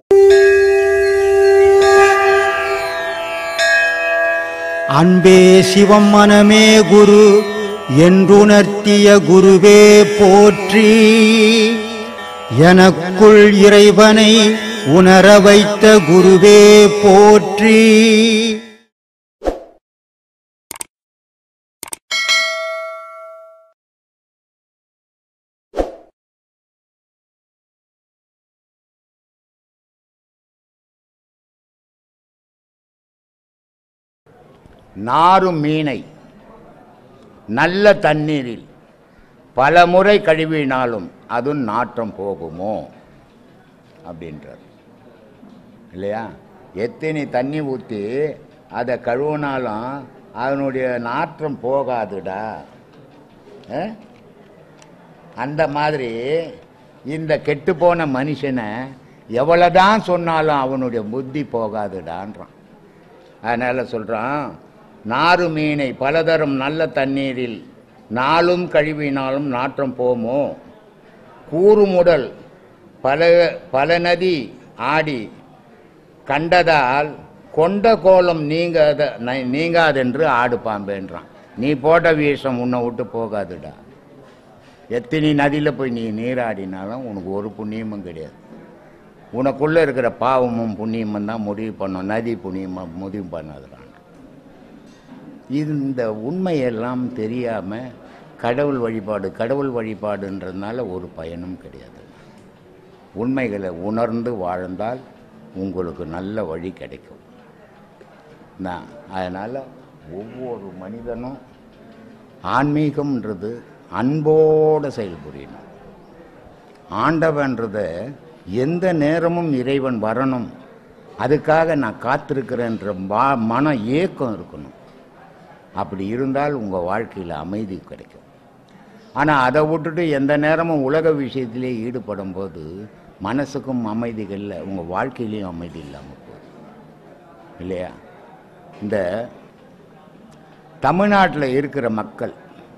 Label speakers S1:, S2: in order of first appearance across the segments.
S1: அன்பே சிவம் மனமே குரு என்றுணர்த்திய குருவே போற்றி. எனக்குள் இறைவனை உணர வைத்த குருவே போற்றி.
S2: நாரும் மீனை நல்ல தண்ணீரில் பல முறை கழுவினாலும் அது நாற்றம் போகுமோ அப்படின்றார் இல்லையா? எத்தனை தண்ணி ஊற்றி அதை கழுவினாலும் அதனுடைய நாற்றம் போகாதுடா. அந்த மாதிரி இந்த கெட்டுப்போன மனுஷனை எவ்வளோதான் சொன்னாலும் அவனுடைய புத்தி போகாதுடான்றான். அதனால் சொல்கிறான், நாறு மீனை பலதரம் நல்ல தண்ணீரில் நாளும் கழுவினாலும் நாற்றம் போமோ? கூறுமுடல் பல நதி ஆடி கண்டதால் கொண்ட கோலம் நீங்காதென்று ஆடு பாம்பேன்றான். நீ போட்ட விஷம் உன்னை விட்டு போகாதுடா. எத்தனை நதியில் போய் நீ நீராடினாலும் உனக்கு ஒரு புண்ணியமும் கிடையாது. உனக்குள்ளே இருக்கிற பாவமும் புண்ணியமும் தான் முடிவு பண்ணும், நதி புண்ணியமாக முடிவு பண்ணாதுடான். இந்த உண்மையெல்லாம் தெரியாமல் கடவுள் வழிபாடுன்றதுனால ஒரு பயனும் கிடையாது. உண்மைகளை உணர்ந்து வாழ்ந்தால் உங்களுக்கு நல்ல வழி கிடைக்கும். அதனால் ஒவ்வொரு மனிதனும் ஆன்மீகம்ன்றது அன்போடு செயல்புரியணும். ஆண்டவன்றதை எந்த நேரமும் இறைவன் வரணும், அதுக்காக நான் காத்திருக்கிறேன்ற மன ஏக்கம் இருக்கணும். அப்படி இருந்தால் உங்கள் வாழ்க்கையில் அமைதி கிடைக்கும். ஆனால் அதை விட்டுட்டு எந்த நேரமும் உலக விஷயத்திலே ஈடுபடும் போது மனசுக்கும் அமைதிகள் இல்லை, உங்கள் வாழ்க்கையிலையும் அமைதி இல்லாமல் போகுது இல்லையா? இந்த தமிழ்நாட்டில் இருக்கிற மக்கள்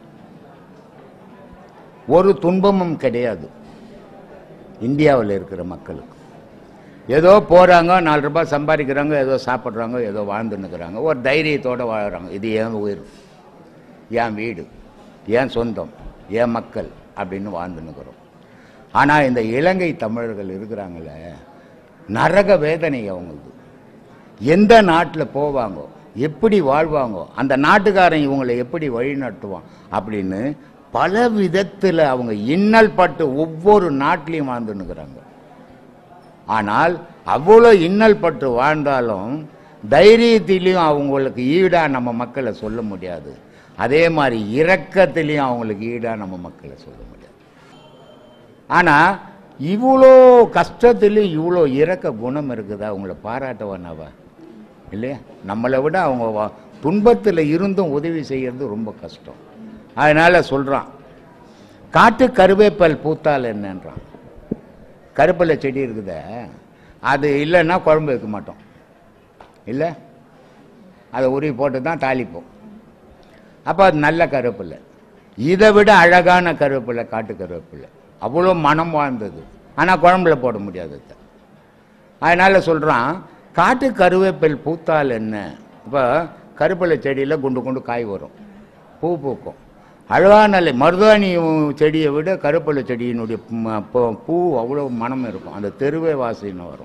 S2: ஒரு துன்பமும் கிடையாது. இந்தியாவில் இருக்கிற மக்களுக்கு ஏதோ போகிறாங்க, 4 ரூபாய் சம்பாதிக்கிறாங்க, ஏதோ சாப்பிட்றாங்க, ஏதோ வாழ்ந்துன்னுக்கிறாங்க, ஒரு தைரியத்தோடு வாழ்கிறாங்க. இது என் உயிர், என் வீடு, என் சொந்தம், என் மக்கள் அப்படின்னு வாழ்ந்துன்னுக்கிறோம். ஆனால் இந்த இலங்கை தமிழர்கள் இருக்கிறாங்களே, நரக வேதனை அவங்களுக்கு. எந்த நாட்டில் போவாங்க, எப்படி வாழ்வாங்க, அந்த நாட்டுக்காரன் இவங்களை எப்படி வழி நடத்துவான் அப்படின்னு பல விதத்தில் அவங்க இன்னல் பட்டு ஒவ்வொரு நாட்டிலையும் வாழ்ந்துன்னுக்கிறாங்க. ஆனால் அவ்வளோ இன்னல் பட்டு வாழ்ந்தாலும் தைரியத்திலையும் அவங்களுக்கு ஈடாக நம்ம மக்களை சொல்ல முடியாது. அதே மாதிரி இரக்கத்திலையும் அவங்களுக்கு ஈடாக நம்ம மக்களை சொல்ல முடியாது. ஆனால் இவ்வளோ கஷ்டத்துலேயும் இவ்வளோ இரக்க குணம் இருக்குதா? அவங்கள பாராட்டவானாவா இல்லையா? நம்மளை விட அவங்க துன்பத்தில் இருந்தும் உதவி செய்கிறது ரொம்ப கஷ்டம். அதனால் சொல்கிறான், காட்டு கருவேப்பல் பூத்தால் என்னன்றான். கருவேப்பிலை செடி இருக்குத, அது இல்லைன்னா குழம்பு வைக்க மாட்டோம் இல்லை, அதை உருவி போட்டு தான் தாளிப்போம். அப்போ அது நல்ல கருவேப்பிலை. இதை விட அழகான கருவேப்பிலை காட்டு கருவேப்பிலை, அவ்வளோ மனம் வாழ்ந்தது. ஆனால் குழம்புல போட முடியாது. அதனால் சொல்கிறான், காட்டு கருவேப்பில் பூத்தால் என்ன? இப்போ கருவேப்பிலை செடியில் குண்டு குண்டு காய் வரும், பூ பூக்கும், அழகான மருதாணி செடியை விட கருவேப்பிலை செடியினுடைய பூ அவ்வளோ மனம் இருக்கும், அந்த தெருவே வாசனை வரும்.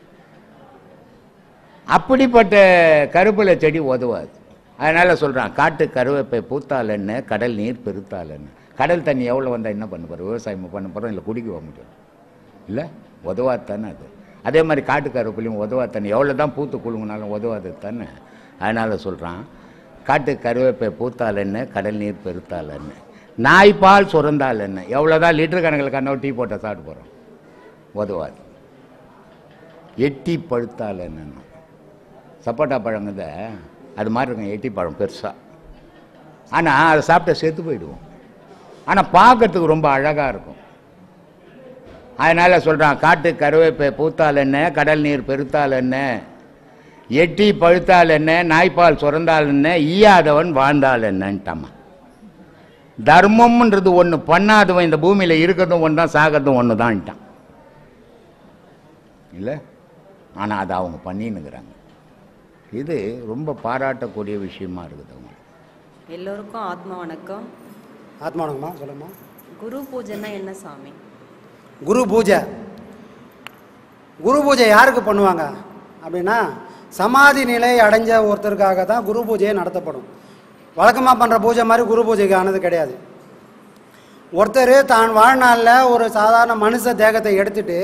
S2: அப்படிப்பட்ட கருவேப்பிலை செடி உதவாது. அதனால் சொல்கிறான், காட்டு கருவேப்பை பூத்தால் என்ன, கடல் நீர் பெருத்தால் என்ன? கடல் தண்ணி எவ்வளோ வந்தால் என்ன பண்ண போகிறோம்? விவசாயம் பண்ண போகிறோம் இல்லை குடிக்க போக முடியும் இல்லை? உதவாத்தானே அது. அதே மாதிரி காட்டு கருவேப்பிலையும் உதவாத்தானே, எவ்வளோ தான் பூத்து குழுங்கினாலும் உதவாது தானே. அதனால் சொல்கிறான், காட்டு கருவேப்பை பூத்தால் என்ன, கடல் நீர் பெருத்தால் என்ன, நாய்ப்பால் சுரந்தால் என்ன? எவ்வளோதான் லிட்டர் கணக்கில் கண்ணோ டீ போட்டால் சாப்பிட்டு போகிறோம், உதவாது. எட்டி பழுத்தால் என்னென்னா, சப்போட்டா பழங்குத அது மாதிரி இருக்கும், எட்டி பழம் பெருசாக. ஆனால் அதை சாப்பிட்டா செத்து போயிடுவோம். ஆனால் பார்க்கறதுக்கு ரொம்ப அழகாக இருக்கும். அதனால் சொல்கிறான், காட்டு கருவேப்பை பூத்தால் என்ன, கடல் நீர் பெருத்தால் என்ன, எட்டி பழுத்தால் என்ன, நாய்ப்பால் சுரந்தால் என்ன, ஈயாதவன் வாழ்ந்தால் என்னன்ட்டாமா. தர்மம்ன்றது ஒன்று பண்ணாதவன் இந்த பூமியில் இருக்கிறதும் ஒன்று தான், சாகிறதும் ஒன்று தான்ட்டான் இல்லை. ஆனால் அதை அவங்க பண்ணின்னுக்கிறாங்க. இது ரொம்ப பாராட்டக்கூடிய விஷயமா இருக்குது அவங்க.
S3: எல்லோருக்கும் ஆத்மா வணக்கம்.
S4: ஆத்மா வணக்கம்மா. சொல்லுங்கம்மா.
S3: குரு பூஜைன்னா என்ன சாமி?
S4: குரு பூஜை யாருக்கு பண்ணுவாங்க அப்படின்னா, சமாதி நிலை அடைஞ்ச ஒருத்தருக்காக தான் குரு பூஜையே நடத்தப்படும். வழக்கமாக பண்ணுற பூஜை மாதிரி குரு பூஜைக்கு ஆனது கிடையாது. ஒருத்தர் தான் வாழ்நாளில் ஒரு சாதாரண மனுஷ தேகத்தை எடுத்துட்டு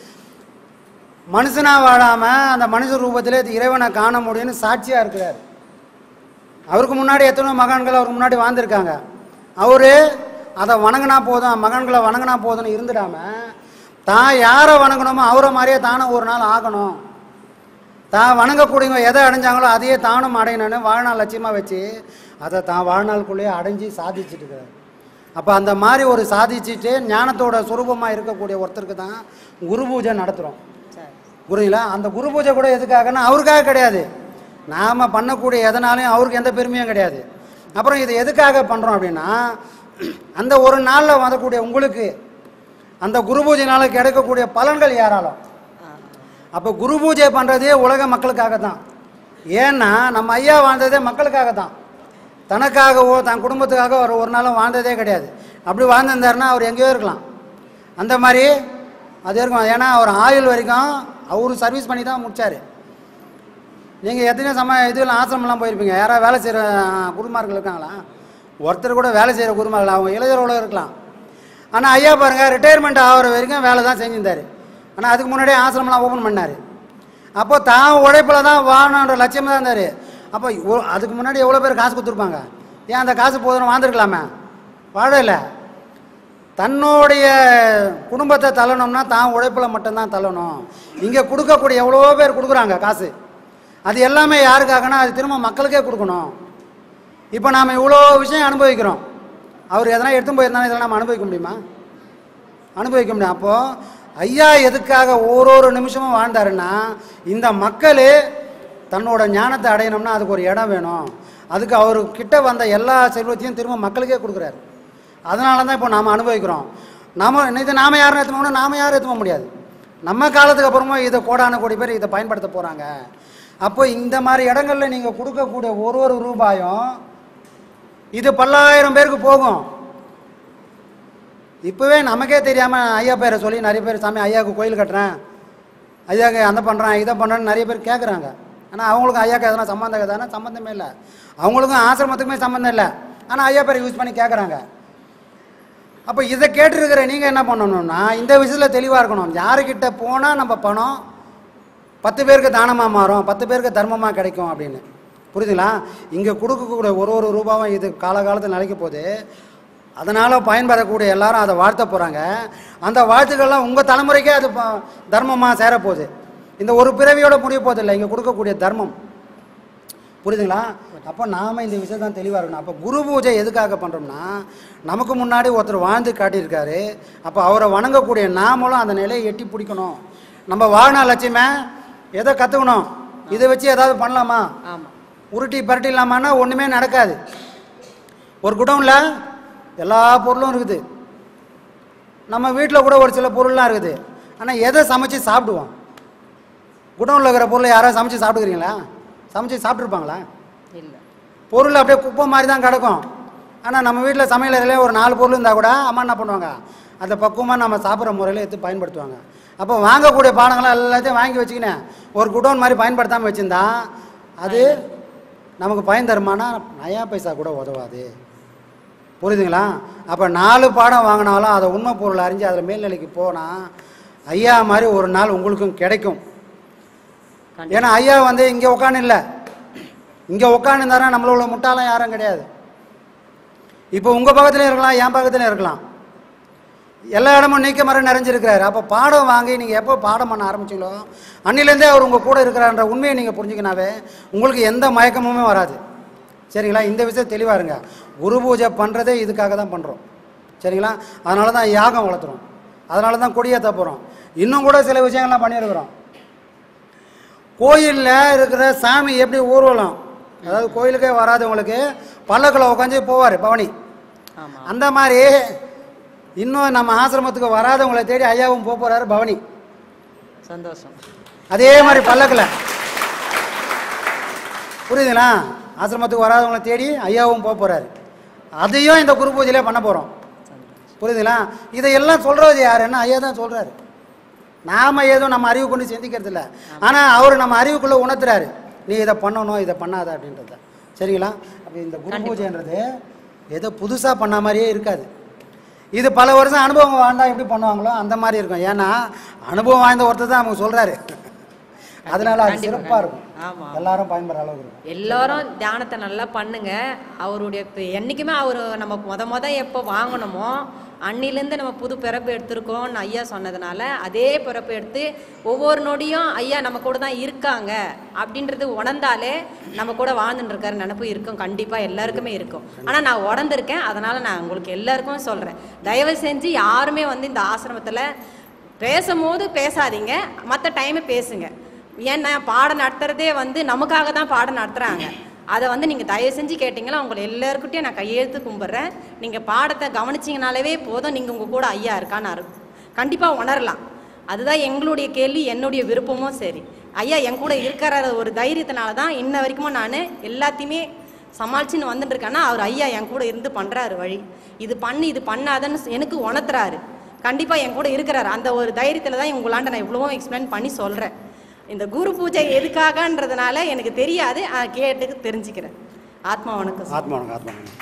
S4: மனுஷனாக வாழாமல் அந்த மனுஷ ரூபத்திலே இறைவனை காண முடியும்னு சாட்சியாக இருக்கிறார். அவருக்கு முன்னாடி எத்தனையோ மகான்கள் அவருக்கு முன்னாடி வாழ்ந்திருக்காங்க. அவர் அதை வணங்கினா போதும், மகான்களை வணங்கினா போதும்னு இருந்துடாமல் தான் யாரை வணங்கணுமோ அவரை மாதிரியே தானும் ஒரு நாள் ஆகணும், தான் வணங்கக்கூடியவங்க எதை அடைஞ்சாங்களோ அதையே தானும் அடையணும்னு வாழ்நாள் லட்சியமாக வச்சு அதை தான் வாழ்நாளுக்குள்ளேயே அடைஞ்சி சாதிச்சுட்டு இருக்கிறார். அப்போ அந்த மாதிரி ஒரு சாதிச்சுட்டு ஞானத்தோட சுரூபமாக இருக்கக்கூடிய ஒருத்தருக்கு தான் குரு பூஜை நடத்துகிறோம். புரியுங்களா? அந்த குரு பூஜை கூட எதுக்காகன்னா அவருக்காக கிடையாது, நாம் பண்ணக்கூடிய எதனாலையும் அவருக்கு எந்த பெருமையும் கிடையாது. அப்புறம் இது எதுக்காக பண்ணுறோம் அப்படின்னா, அந்த ஒரு நாளில் வரக்கூடிய உங்களுக்கு அந்த குரு பூஜைனால கிடைக்கக்கூடிய பலன்கள் ஏராளம். அப்போ குரு பூஜை பண்ணுறதே உலக மக்களுக்காக தான். ஏன்னா நம்ம ஐயா வாழ்ந்ததே மக்களுக்காக தான், தனக்காகவோ தன் குடும்பத்துக்காக அவர் ஒரு நாளும் வாழ்ந்ததே கிடையாது. அப்படி வாழ்ந்திருந்தாருன்னா அவர் எங்கேயோ இருக்கலாம், அந்த மாதிரி அது இருக்கும். ஏன்னா அவர் ஆயுள் வரைக்கும் அவரு சர்வீஸ் பண்ணி தான் முடித்தார். நீங்கள் எத்தனையோ இதெல்லாம் ஆசிரமெல்லாம் போயிருப்பீங்க. யாராவது வேலை செய்கிற குருமார்கள் இருக்காங்களா? ஒருத்தர் கூட வேலை செய்கிற குருமார்கள் அவங்க இளைஞரோட இருக்கலாம். ஆனால் ஐயா பாருங்கள், ரிட்டையர்மெண்ட் ஆகிற வரைக்கும் வேலை தான் செஞ்சுருந்தார். ஆனால் அதுக்கு முன்னாடியே ஆசிரமெல்லாம் ஓப்பன் பண்ணார். அப்போ தான் உழைப்பில் தான் வாழணுன்ற லட்சியமாக தான் இருந்தார். அப்போ அதுக்கு முன்னாடி எவ்வளோ பேர் காசு கொடுத்துருப்பாங்க? ஏன் அந்த காசு போதும் வாழ்ந்துருக்கலாமே? வாழலை. தன்னுடைய குடும்பத்தை தள்ளணும்னா தான் உழைப்பில் மட்டும்தான் தள்ளணும். இங்கே கொடுக்கக்கூடிய எவ்வளோ பேர் கொடுக்குறாங்க காசு, அது எல்லாமே யாருக்காகனா அது திரும்ப மக்களுக்கே கொடுக்கணும். இப்போ நாம் இவ்வளோ விஷயம் அனுபவிக்கிறோம். அவர் எதனா எடுத்து போயிருந்தாலும் இதெல்லாம் நம்ம அனுபவிக்க முடியுமா? அனுபவிக்க முடியும். அப்போது ஐயா எதுக்காக ஒரு நிமிஷமும் வாழ்ந்தாருன்னா, இந்த மக்கள் தன்னோட ஞானத்தை அடையணும்னா அதுக்கு ஒரு இடம் வேணும். அதுக்கு அவர்கிட்ட வந்த எல்லா செல்வத்தையும் திரும்ப மக்களுக்கே கொடுக்குறாரு. அதனால தான் இப்போ நாம் அனுபவிக்கிறோம். இது நாம் யாரும் ஏற்றுமோன்னா நாம் யாரும் ஏற்றுக்க முடியாது. நம்ம காலத்துக்கு அப்புறமா இதை கோடான கோடி பேர் இதை பயன்படுத்த போகிறாங்க. அப்போ இந்த மாதிரி இடங்களில் நீங்கள் கொடுக்கக்கூடிய ஒரு ரூபாயும் இது பல்லாயிரம் பேருக்கு போகும். இப்போவே நமக்கே தெரியாமல் ஐயா பேரை சொல்லி நிறைய பேர், சாமி ஐயாவுக்கு கோயில் கட்டுறேன், ஐயாவுக்கு அந்த பண்ணுறேன் இதை பண்ணுறேன்னு நிறைய பேர் கேட்குறாங்க. ஆனால் அவங்களுக்கும் ஐயாவுக்கு எதனா சம்மந்தம் எதானா சம்மந்தமே இல்லை, அவங்களுக்கும் ஆசிரமத்துக்குமே சம்மந்தம் இல்லை. ஆனால் ஐயா பேரை யூஸ் பண்ணி கேட்குறாங்க. அப்போ இதை கேட்டுருக்கிற நீங்கள் என்ன பண்ணணும்னா இந்த விஷயத்தில் தெளிவாக இருக்கணும். யாருக்கிட்ட போனால் நம்ம பணம் 10 பேருக்கு தானமாக மாறும், 10 பேருக்கு தர்மமாக கிடைக்கும் அப்படின்னு. புரியுதுங்களா? இங்கே கொடுக்கக்கூடிய ஒரு ரூபாவும் இது காலகாலத்தில் நிலைக்க போகுது. அதனால் பயன்பெறக்கூடிய எல்லாரும் அதை வாழ்த்த போகிறாங்க. அந்த வாழ்த்துக்கள்லாம் உங்கள் தலைமுறைக்கே அது தர்மமாக சேரப்போகுது. இந்த ஒரு பிறவியோட முடிய போதில்லை இங்கே கொடுக்கக்கூடிய தர்மம். புரியுதுங்களா? அப்போ நாம் இந்த விஷயம் தான் தெளிவாக இருக்கணும். அப்போ குரு பூஜை எதுக்காக பண்ணுறோம்னா, நமக்கு முன்னாடி ஒருத்தர் வாழ்ந்து காட்டியிருக்காரு. அப்போ அவரை வணங்கக்கூடிய நாமளும் அந்த நிலையை எட்டி பிடிக்கணும். நம்ம வாழ்நாள் லட்சியமே எதை கற்றுக்கணும், இதை வச்சு ஏதாவது பண்ணலாமா? உருட்டி பரட்டி இல்லாமான்னா ஒன்றுமே நடக்காது. ஒரு குடவுனில் எல்லா பொருளும் இருக்குது, நம்ம வீட்டில் கூட ஒரு சில பொருள்லாம் இருக்குது. ஆனால் எதை சமைச்சு சாப்பிடுவோம்? குடவுனில் இருக்கிற பொருளை யாராவது சமைச்சு சாப்பிட்டுக்கிறீங்களா? சமைச்சு சாப்பிட்ருப்பாங்களா? இல்லை. பொருள் அப்படியே குப்பை மாதிரி தான் கிடக்கும். ஆனால் நம்ம வீட்டில் சமையலறையிலே ஒரு 4 பொருள் இருந்தால் கூட அம்மா என்ன பண்ணுவாங்க, அதை பக்குவமாக நம்ம சாப்பிட்ற முறையில் எடுத்து பயன்படுத்துவாங்க. அப்போ வாங்கக்கூடிய பானங்களாம் எல்லாத்தையும் வாங்கி வச்சுக்கினேன் ஒரு குடோன் மாதிரி பயன்படுத்தாமல் வச்சுருந்தா அது நமக்கு பயன் தருமானா நயா பைசா கூட உதவாது. புரியுதுங்களா? அப்போ 4 பாடம் வாங்கினாலும் அதை உண்மை பொருள் அறிஞ்சு அதில் மேல்நிலைக்கு போனால் ஐயா மாதிரி ஒரு நாள் உங்களுக்கும் கிடைக்கும். ஏன்னா ஐயா இங்கே உட்காந்து இல்லை, இங்கே உட்காந்துருந்தாரா நம்மளோட முட்டாளம் யாரும் கிடையாது. இப்போ உங்கள் பக்கத்துலேயும் இருக்கலாம், என் பக்கத்துலேயும் இருக்கலாம், எல்லா இடமும் நீக்க மரம் நிறைஞ்சிருக்கிறாரு. அப்போ பாடம் வாங்கி நீங்கள் எப்போ பாடம் பண்ண ஆரம்பிச்சிங்களோ அன்னிலேருந்தே அவர் உங்கள் கூட இருக்கிறான்ற உண்மையை நீங்கள் புரிஞ்சுக்கினாவே உங்களுக்கு எந்த மயக்கமுமே வராது. சரிங்களா? இந்த விஷயம் தெளிவாக இருங்க. குரு பூஜை பண்ணுறதே இதுக்காக தான் பண்ணுறோம். சரிங்களா? அதனால தான் யாகம் வளர்த்துறோம், அதனால தான் கொடியேற்ற போகிறோம். இன்னும் கூட சில விஷயங்கள்லாம் பண்ணியிருக்கிறோம். கோயிலில் இருக்கிற சாமி எப்படி ஊர்வலம், அதாவது கோயிலுக்கே வராதவங்களுக்கு பல்லக்கில் உட்காந்து போவார் பவனி, அந்த மாதிரி இன்னும் நம்ம ஆசிரமத்துக்கு வராதவங்களை தேடி ஐயாவும் போகிறாரு பவனி.
S3: சந்தோஷம்.
S4: அதே மாதிரி பல்லக்கில், புரியுதுங்களா? ஆசிரமத்துக்கு வராதவங்களை தேடி ஐயாவும் போக போகிறாரு. அதையும் இந்த குரு பூஜையிலே பண்ண போகிறோம். புரியுதுங்களா? இதையெல்லாம் சொல்கிறது யாருன்னா ஐயா தான் சொல்கிறாரு. நாம் ஏதோ நம்ம அறிவு கொண்டு சிந்திக்கிறது இல்லை. ஆனால் அவர் நம்ம அறிவுக்குள்ளே உணர்த்துறாரு, நீ இதை பண்ணணும், இதை பண்ணாத அப்படின்றத. சரிங்களா? அப்போ இந்த குரு பூஜைன்றது ஏதோ புதுசாக பண்ண மாதிரியே இருக்காது. இது பல வருஷம் அனுபவம் வாழ்ந்தால் எப்படி பண்ணுவாங்களோ அந்த மாதிரி இருக்கும். ஏன்னா அனுபவம் வாய்ந்த ஒருத்தர் தான் அவங்க சொல்கிறாரு. அதனால அது சிறப்பாக இருக்கும். எல்லாரும் பயன்படுற அளவுக்கு இருக்கும்.
S3: எல்லாரும் தியானத்தை நல்லா பண்ணுங்க. அவருடைய என்றைக்குமே அவர் நம்ம முத எப்போ வாங்கணுமோ அன்னிலேருந்து நம்ம புது பிறப்பு எடுத்திருக்கோம்னு ஐயா சொன்னதுனால அதே பிறப்பு எடுத்து ஒவ்வொரு நொடியும் ஐயா நம்ம கூட தான் இருக்காங்க அப்படின்றது உணர்ந்தாலே நம்ம கூட வாழ்ந்துட்டு இருக்காரு நினப்பு இருக்கும். கண்டிப்பாக எல்லாருக்குமே இருக்கும். ஆனால் நான் உணர்ந்திருக்கேன். அதனால் நான் உங்களுக்கு எல்லாருக்கும் சொல்கிறேன், தயவு செஞ்சு யாருமே வந்து இந்த ஆசிரமத்தில் பேசும்போது பேசாதீங்க, மற்ற டைமை பேசுங்க. ஏன்னா பாடம் நடத்துறதே வந்து நமக்காக தான் பாடம் நடத்துகிறாங்க. அதை வந்து நீங்கள் தயவு செஞ்சு கேட்டிங்களா உங்களை எல்லாருக்கிட்டையும் நான் கையெழுத்து கும்பிட்றேன். நீங்கள் பாடத்தை கவனிச்சிங்கனாலே போதும், நீங்கள் உங்கள் கூட ஐயா இருக்கான்னு கண்டிப்பாக உணரலாம். அதுதான் எங்களுடைய கேள்வி, என்னுடைய விருப்பமும் சரி. ஐயா என் கூட இருக்கிற ஒரு தைரியத்தினால தான் இன்ன வரைக்கும் நான் எல்லாத்தையுமே சமாளிச்சுன்னு வந்துட்டுருக்கேன்னா அவர் ஐயா என் கூட இருந்து பண்ணுறாரு வழி. இது பண்ணு இது பண்ணாதன்னு எனக்கு உணர்த்துறாரு. கண்டிப்பாக என் கூட இருக்கிறாரு. அந்த ஒரு தைரியத்தில் தான் உங்களாண்ட நான் இவ்வளவும் எக்ஸ்பிளைன் பண்ணி சொல்கிறேன். இந்த குரு பூஜை எதுக்காகன்றதுனால எனக்கு தெரியாது, கேட்டு தெரிஞ்சுக்கிறேன். ஆத்மா வணக்கம்.
S4: ஆத்மா வணக்கம். ஆத்மா வணக்கம்.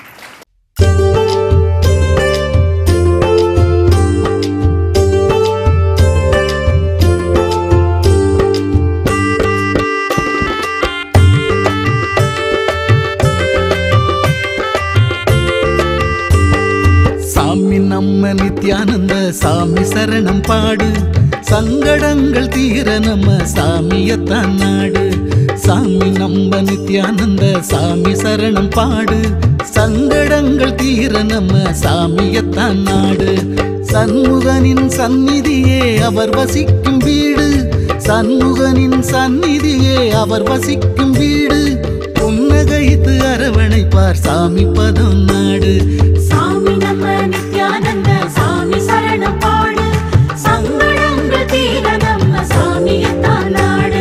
S5: சாமி நம்ம நித்யானந்த சாமி சரணம் பாடு, சங்கடங்கள் தீர நம்ம சாமியத்தான் நாடு. சாமி நம்ம நித்யானந்த சாமி சரணம் பாடு, சங்கடங்கள் தீர நம்ம சாமியத்தான் நாடு. சண்முகனின் சந்நிதியே அவர் வசிக்கும் வீடு, சண்முகனின் சந்நிதியே அவர் வசிக்கும் வீடு. புன்னகைத்து அரவணைப்பார் சாமி பதம் நாடு.
S6: சாமி நம்ம நித்யானந்த சாமி சரணம் பாடு, சங்கடங்கள் தீர நம்ம சாமியத்தான் நாடு.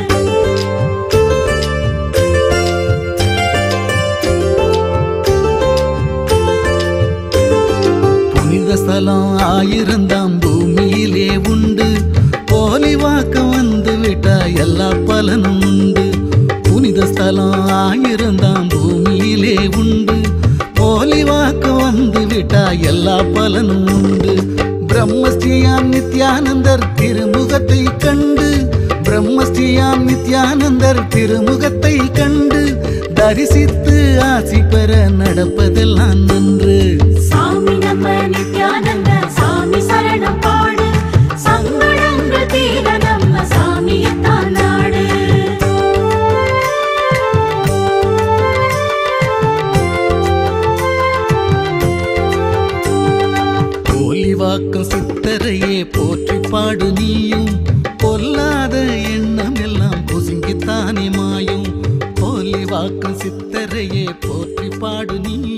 S5: புனித ஸ்தலம் 1000 பூமியிலே உண்டு, போலி வாக்க வந்து விட்டா எல்லா பலனும் உண்டு. புனித ஸ்தலம் 1000 பூமியிலே உண்டு, போலி வாக்க வந்து விட்டா எல்லா பலனும் உண்டு. பிரம்மஸ்ரீயாம் நித்யானந்தர் திருமுகத்தை கண்டு, பிரம்மஸ்ரீயாம் நித்யானந்தர் திருமுகத்தை கண்டு தரிசித்து ஆசி பெற நடப்பதெல்லாம் நன்று.
S6: சாமி நம்ம நித்யானந்த சாமி சரணம் பாடு, சங்கடங்கள் தீர நம்ம சாமியத்தான் நாடு.
S5: போலிவாக்கம் சித்தரையே போற்றி பாடு நீயும், பொல்லாத எண்ணம் எல்லாம் பொசுங்கித்தானே மாயும். போலிவாக்கம் சித்தரையே போற்றி பாடு நீ